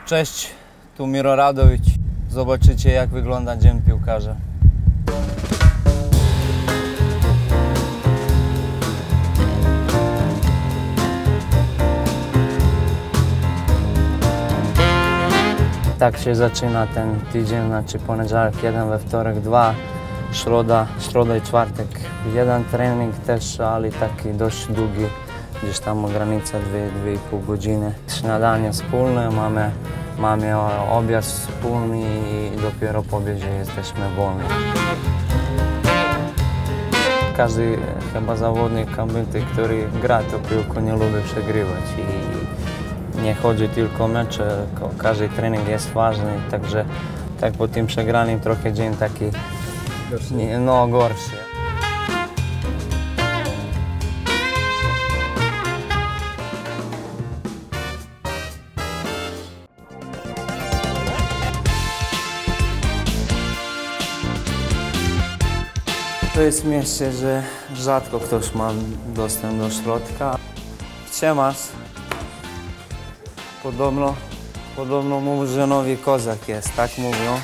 Cześć, tu Miro Radowicz. Zobaczycie, jak wygląda dzień piłkarza. Tak się zaczyna ten tydzień, znaczy poniedziałek 1, we wtorek 2, środa i czwartek 1 trening też, ale taki dość długi, gdzieś tam granica 2,5 godziny. Śniadanie wspólne, mamy obiad wspólny i dopiero po obiedzie jesteśmy wolni. Każdy chyba zawodnik, który gra tę piłkę, nie lubi przegrywać. Nie chodzi tylko o mecze, każdy trening jest ważny, także tak po tym przegranym trochę dzień taki gorszy. To jest miejsce, że rzadko ktoś ma dostęp do środka. Siemasz. Podobno mówią, że nowy kozak jest, tak mówią.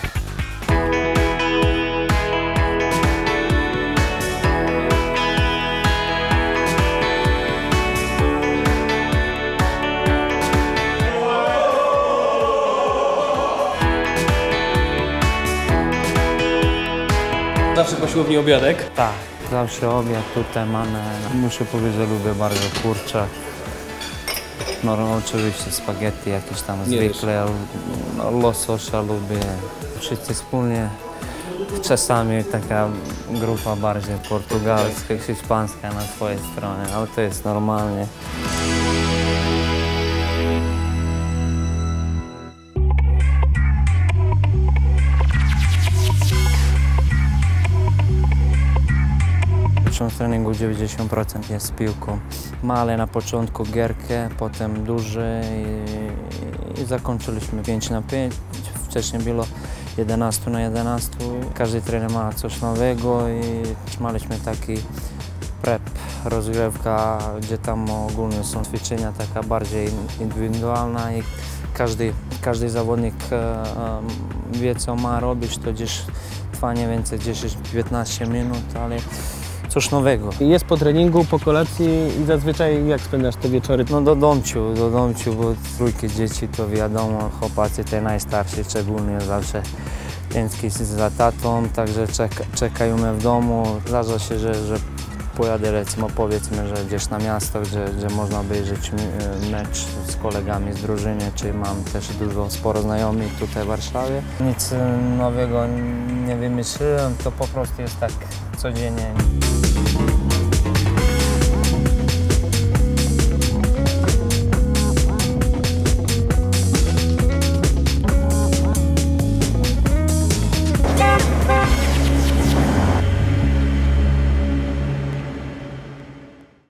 Zawsze po siłowni obiadek? Tak, zawsze obiad tutaj mamy. Muszę powiedzieć, że lubię bardzo kurczak. No oczywiście spaghetti jakieś tam zwykle, łososia lubię. Wszyscy wspólnie, czasami taka grupa bardziej portugalska, hiszpańska na swojej stronie, ale to jest normalnie. W treningu 90% jest z piłką. Małe na początku gierkę, potem duże i zakończyliśmy 5 na 5. Wcześniej było 11 na 11. Każdy trener ma coś nowego i mieliśmy taki prep, rozgrzewka, gdzie tam ogólnie są ćwiczenia taka bardziej indywidualna i każdy zawodnik wie, co ma robić, to gdzieś trwa nie więcej 10-15 minut, ale coś nowego. Jest po treningu, po kolacji i zazwyczaj jak spędzasz te wieczory? No do domciu, bo trójki dzieci to wiadomo, chłopacy te najstarsi szczególnie zawsze tęsknią za tatą, także czekają mnie w domu. Zdarza się, że pojadę powiedzmy, że gdzieś na miasto, gdzie można obejrzeć mecz z kolegami z drużyny, czy mam też sporo znajomych tutaj w Warszawie. Nic nowego nie wymyśliłem, to po prostu jest tak codziennie.